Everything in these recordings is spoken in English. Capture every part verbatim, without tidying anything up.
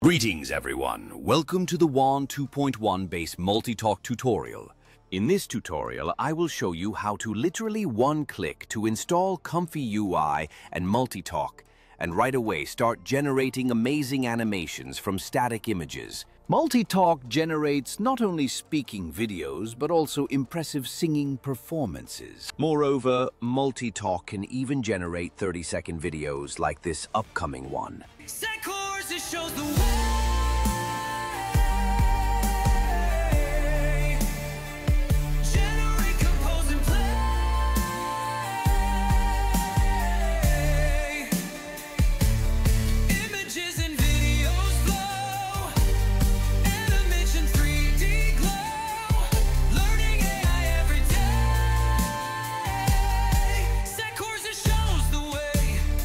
Greetings everyone, welcome to the W A N two point one based MultiTalk tutorial. In this tutorial, I will show you how to literally one-click to install ComfyUI and MultiTalk and right away start generating amazing animations from static images. MultiTalk generates not only speaking videos but also impressive singing performances. Moreover, MultiTalk can even generate thirty second videos like this upcoming one. Set course, it shows the way. Generate, compose, and play. Images and videos flow. Animation three D glow. Learning A I every day. Set course, it shows the way.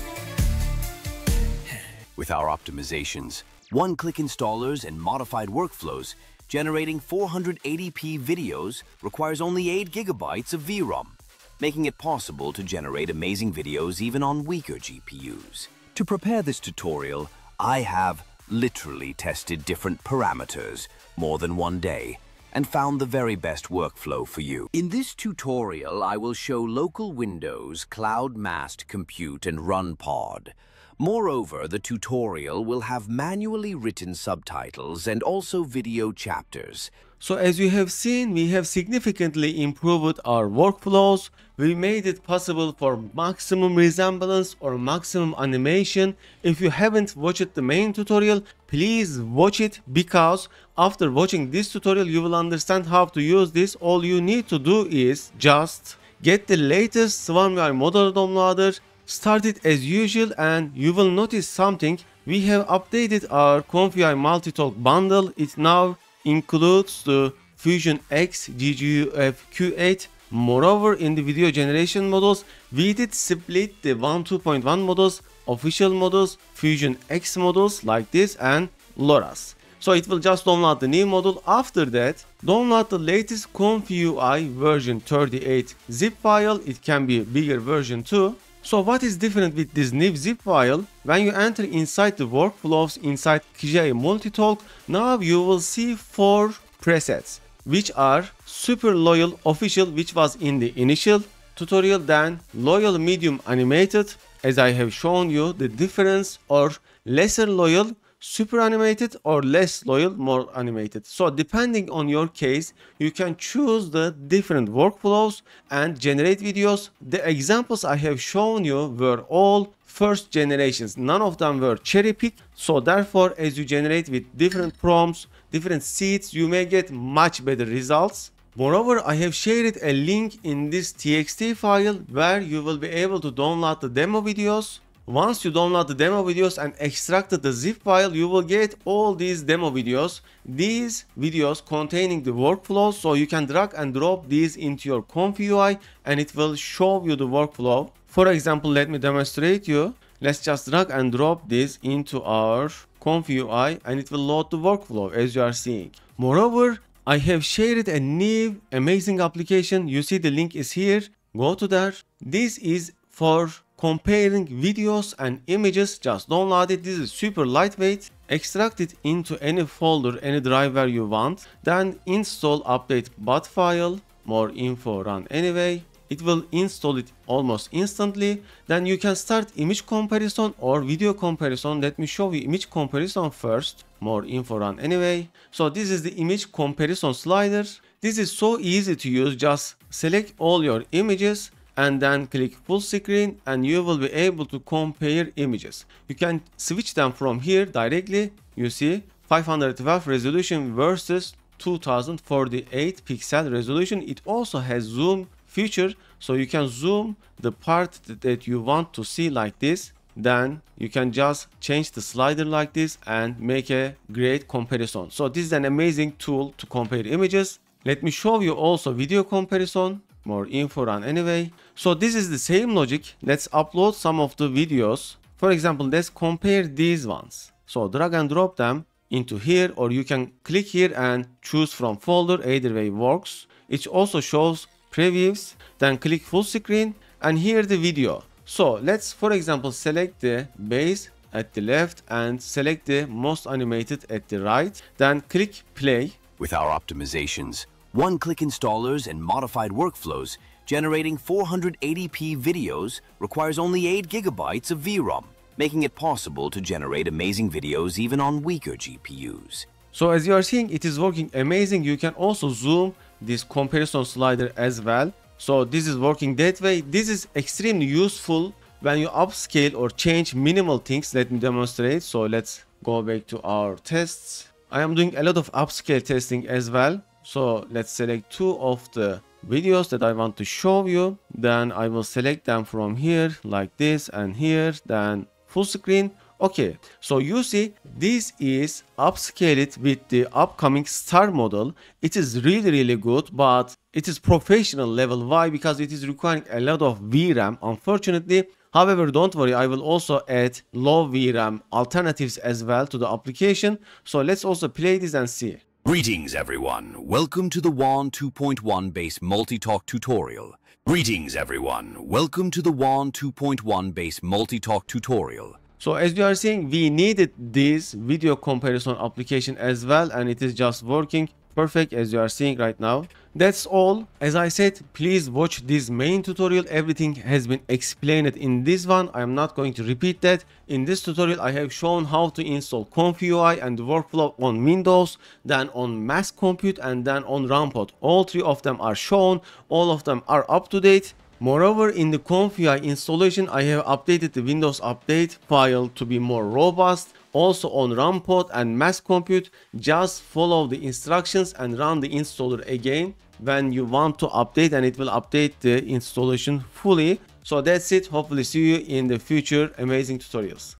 With our optimizations, one-click installers and modified workflows, generating four hundred eighty p videos requires only eight gigabytes of V RAM, making it possible to generate amazing videos even on weaker G P Us. To prepare this tutorial, I have literally tested different parameters more than one day and found the very best workflow for you. In this tutorial, I will show local Windows, Cloud Masked Compute and Run Pod. Moreover, the tutorial will have manually written subtitles and also video chapters. So as you have seen, we have significantly improved our workflows. We made it possible for maximum resemblance or maximum animation. If you haven't watched the main tutorial, please watch it, because after watching this tutorial you will understand how to use this. All you need to do is just get the latest SwarmUI model downloader, start it as usual, and you will notice something. We have updated our ComfyUI MultiTalk bundle. It now includes the Fusion X G G U F Q eight. Moreover, in the video generation models, we did split the W A N two point one models, official models, Fusion X models like this, and LoRa's. So it will just download the new model. After that, download the latest ComfyUI version thirty-eight zip file. It can be a bigger version too. So what is different with this new zip file? When you enter inside the workflows inside C U D A MultiTalk, now you will see four presets, which are super loyal official, which was in the initial tutorial, then loyal medium animated, as I have shown you the difference, or lesser loyal super animated, or less loyal more animated. So depending on your case, you can choose the different workflows and generate videos. The examples I have shown you were all first generations, none of them were cherry picked. So therefore, as you generate with different prompts, different seeds, you may get much better results. Moreover, I have shared a link in this T X T file where you will be able to download the demo videos. Once you download the demo videos and extract the zip file, you will get all these demo videos. These videos containing the workflows, so you can drag and drop these into your ComfyUI and it will show you the workflow. For example, let me demonstrate you. Let's just drag and drop this into our ComfyUI and it will load the workflow as you are seeing. Moreover, I have shared a new amazing application. You see the link is here. Go to there. This is for comparing videos and images. Just download it. This is super lightweight. Extract it into any folder, any driver you want. Then install update bat file. More info run anyway. It will install it almost instantly. Then you can start image comparison or video comparison. Let me show you image comparison first. More info run anyway. So this is the image comparison slider. This is so easy to use. Just select all your images and then click full screen and you will be able to compare images. You can switch them from here directly. You see five hundred twelve resolution versus two thousand forty-eight pixel resolution. It also has zoom feature, so you can zoom the part that you want to see like this. Then you can just change the slider like this and make a great comparison. So this is an amazing tool to compare images. Let me show you also video comparison. More info run anyway. So this is the same logic. Let's upload some of the videos. For example, let's compare these ones. So drag and drop them into here, or you can click here and choose from folder. Either way works. It also shows previews. Then click full screen and here the video. So let's, for example, select the base at the left and select the most animated at the right. Then click play. With our optimizations, one-click installers and modified workflows, generating four hundred eighty p videos requires only eight gigabytes of V RAM, making it possible to generate amazing videos even on weaker G P Us. So as you are seeing, it is working amazing. You can also zoom this comparison slider as well. So this is working that way. This is extremely useful when you upscale or change minimal things. Let me demonstrate. So let's go back to our tests. I am doing a lot of upscale testing as well. So let's select two of the videos that I want to show you. Then I will select them from here like this and here, then full screen. Okay, so you see this is upscaled with the upcoming star model. It is really really good, but it is professional level. Why? Because it is requiring a lot of V RAM, unfortunately. However, don't worry, I will also add low V RAM alternatives as well to the application. So let's also play this and see. Greetings everyone, welcome to the W A N two point one base MultiTalk tutorial. Greetings everyone, welcome to the W A N two point one base MultiTalk tutorial. So as you are seeing, we needed this video comparison application as well, and it is just working perfect as you are seeing right now. That's all. As I said, please watch this main tutorial. Everything has been explained in this one. I am not going to repeat that. In this tutorial, I have shown how to install ComfyUI and the workflow on Windows, then on Mass Compute, and then on Rampart. All three of them are shown. All of them are up to date. Moreover, in the ComfyUI installation, I have updated the Windows Update file to be more robust. Also on Rampart and Mass Compute, just follow the instructions and run the installer again when you want to update, and it will update the installation fully. So that's it. Hopefully see you in the future amazing tutorials.